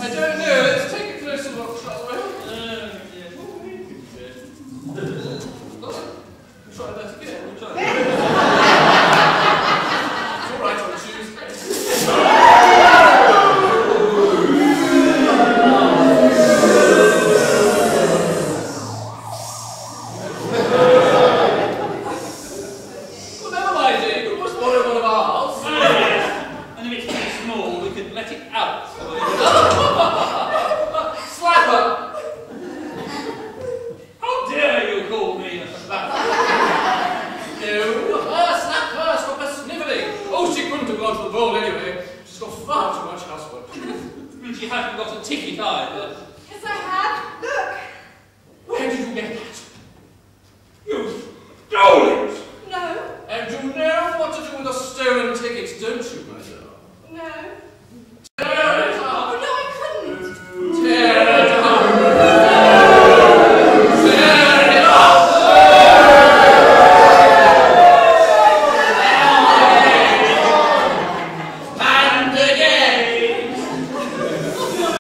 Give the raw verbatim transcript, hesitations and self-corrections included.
I don't know. Let's take a closer look, shall we? Uh, yeah. Oh, Try that again. we'll try It's all right on Tuesday. Well, never mind, dear. You could always borrow one of ours. And if it's too small, we could let it out. Slapper! How dare you call me a slapper? No, her, slap her, stop her snivelling. Oh, she couldn't have gone to the ball anyway. She's got far too much housework. She hasn't got a ticket either.